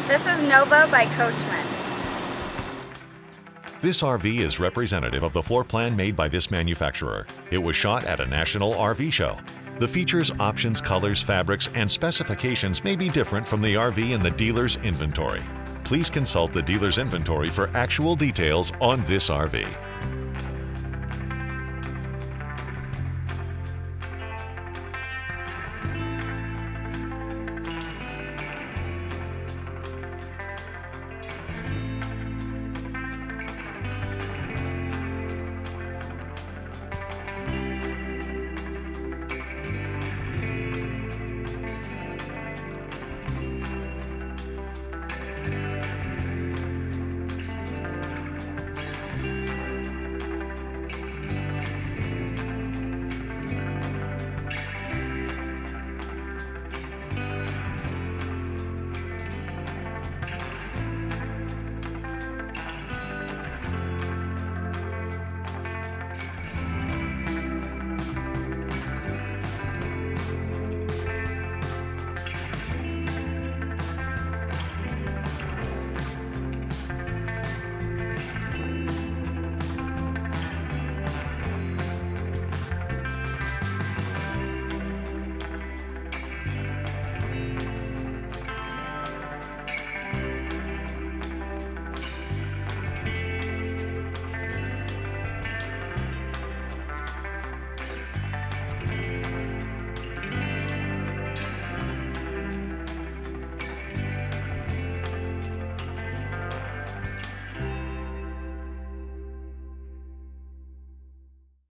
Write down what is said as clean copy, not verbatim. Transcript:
This is Nova by Coachmen. This RV is representative of the floor plan made by this manufacturer. It was shot at a national RV show. The features, options, colors, fabrics, and specifications may be different from the RV in the dealer's inventory. Please consult the dealer's inventory for actual details on this RV.